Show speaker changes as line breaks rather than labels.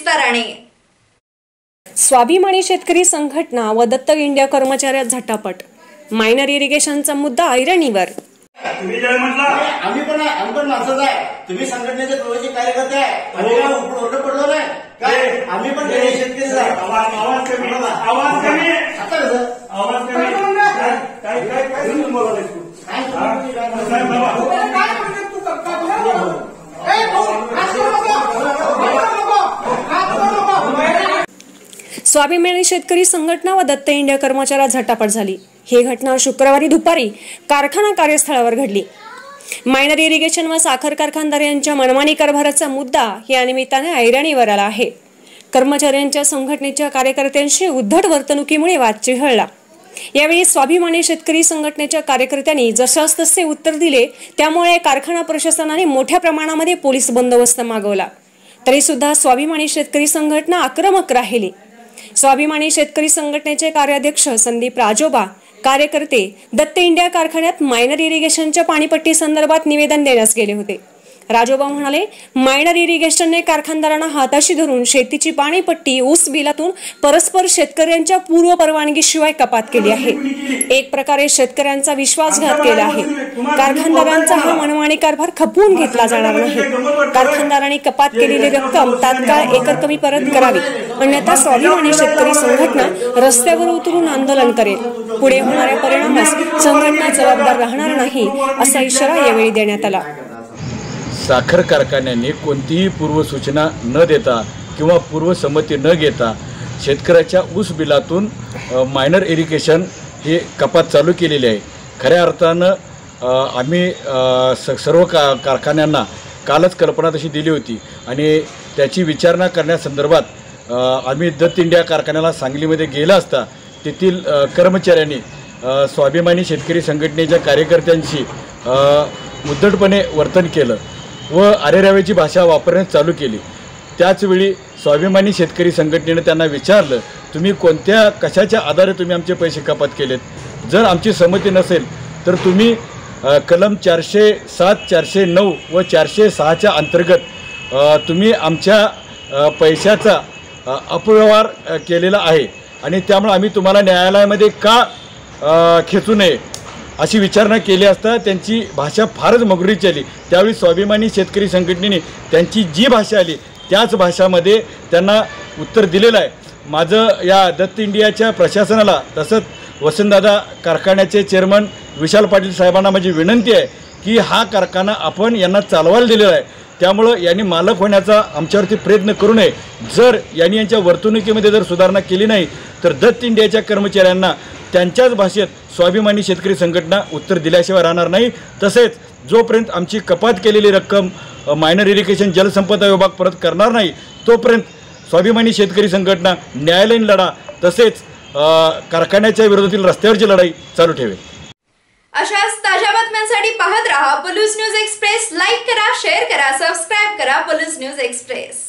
विस्ताराने।
स्वाभिमानी शेतकरी संघटना व दत्त इंडिया कर्मचाऱ्यात झटापट। मायनर इरिगेशनचा मुद्दा ऐरणीवर।
तुम्ही जर म्हटलं
आम्ही पण माणसंच आहे, तुम्ही संघटनेचे प्रवृत्ती कार्यकर्ते आहे, आम्ही काय ओरडत पडलो नाही काय? आम्ही पण शेतकरी
आवाज कमी
आता कसं
आवाज कमी काय
स्वाभिमानी शेतकरी संघटना व दत्त इंडिया कर्मचाऱ्यात झटापट झाली। ही घटना शुक्रवारी दुपारी कारखाना कार्यस्थळावर घडली। मायनर इरिगेशन व साखर कारखानदार यांच्या मनमानी कारभाराचा मुद्दा या निमित्ताने ऐरणीवर आला आहे। कर्मचाऱ्यांच्या संघटनेच्या कार्यकर्त्यांशी उद्धट वर्तणुकीमुळे वाद चिघळला। यावेळी स्वाभिमानी शेतकरी संघटनेच्या कार्यकर्त्यांनी जशास तसे उत्तर दिले, त्यामुळे कारखाना प्रशासनाने मोठ्या प्रमाणामध्ये पोलीस बंदोबस्त मागवला। तरी सुद्धा स्वाभिमानी शेतकरी संघटना आक्रमक राहिली। स्वाभिमानी शेतकरी संघटनेचे कार्याध्यक्ष संदीप राजोबा, कार्यकर्ते दत्त इंडिया कारखान्यात मायनर इरिगेशनच्या पाणीपट्टी संदर्भात निवेदन देण्यास गेले होते। राजोबा म्हणाले, मायनर इरिगेशनने कारखानदारांना हाताशी धरून शेतीची पाणीपट्टी ऊस बिलातून परस्पर शेतकऱ्यांच्या पूर्व परवानगीशिवाय कपात केली आहे। एक प्रकारे शेतकऱ्यांचा विश्वासघात केला आहे। कारखानदारांचा हा मनमानी कारभार खपवून घेतला जाणार नाही। कारखानदारांनी कपात केलेली रक्कम तात्काळ एकरकमी परत करावी, अन्यथा स्वाभिमानी शेतकरी संघटना रस्त्यावर उतरून आंदोलन करेल। पुढे होणाऱ्या परिणामास संघटना जबाबदार राहणार नाही, असा इशारा यावेळी देण्यात आला।
साखर कारखान्यांनी कोणतीही पूर्वसूचना न देता किंवा पूर्वसंमती न घेता शेतकऱ्याच्या ऊस बिलातून मायनर इरिगेशन हे कपात चालू केलेली आहे। खऱ्या अर्थानं आम्ही सर्व कारखान्यांना कालच कल्पना तशी दिली होती आणि त्याची विचारणा करण्यासंदर्भात आम्ही दत्त इंडिया कारखान्याला सांगलीमध्ये गेला असता तेथील कर्मचाऱ्यांनी स्वाभिमानी शेतकरी संघटनेच्या कार्यकर्त्यांशी उद्धटपणे वर्तन केलं व अरेराव्याची भाषा वापरण्यास चालू केली। त्याचवेळी स्वाभिमानी शेतकरी संघटनेने त्यांना विचारलं, तुम्ही कशाच्या आधारे तुम्ही आमचे पैसे कपात केलेत? जर आमची संमती नसेल तर तुम्ही कलम 407, 409 व 406च्या अंतर्गत तुम्ही आमच्या पैशाचा अपव्यवहार केलेला आहे आणि त्यामुळे आम्ही तुम्हाला न्यायालयामध्ये का खेचू नये अशी विचारणा केली असता त्यांची भाषा फारच मगरीची आली। त्यावेळी स्वाभिमानी शेतकरी संघटनेने त्यांची जी भाषा आली त्याच भाषामध्ये त्यांना उत्तर दिलेलं आहे। माझं या दत्त इंडियाच्या प्रशासनाला तसंच वसंतदादा कारखान्याचे चेअरमन विशाल पाटील साहेबांना माझी विनंती आहे की हा कारखाना आपण यांना चालवायला दिलेला आहे, त्यामुळं यांनी मालक होण्याचा आमच्यावरती प्रयत्न करू नये। जर यांनी यांच्या वर्तणुकीमध्ये जर सुधारणा केली नाही तर दत्त इंडियाच्या कर्मचाऱ्यांना त्यांच्याच भाषेत स्वाभिमानी शेतकरी संघटना उत्तर दिल्याशिवाय राहणार नाही। तसेच जोपर्यंत आमची कपात केलेली रक्कम मायनर इरिगेशन जलसंपदा विभाग परत करणार नाही तोपर्यंत स्वाभिमानी शेतकरी संघटना न्यायालयीन लढा तसेच कारखान्याच्या विरोधातील रस्त्यावरची लढाई चालू ठेवेल।
अशाच ताज्या बातम्यांसाठी पाहत रहा पल्लूस न्यूज एक्सप्रेस। लाईक करा, शेअर करा, सबस्क्राईब करा पल्लूस न्यूज एक्सप्रेस।